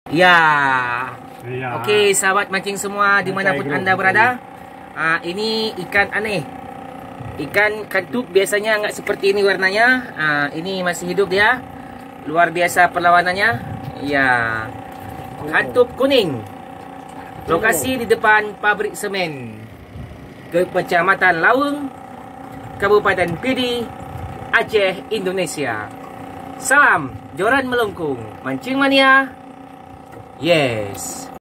Ya. Iya. Oke, sahabat mancing semua dimanapun Anda berada. Ini ikan aneh. Ikan katup biasanya nggak seperti ini warnanya. Ini masih hidup dia. Luar biasa perlawanannya. Ya. Katup kuning. Lokasi di depan pabrik semen. Kecamatan Laweng, Kabupaten Pidi, Aceh, Indonesia. Salam Joran Melengkung, mancing mania. Yes.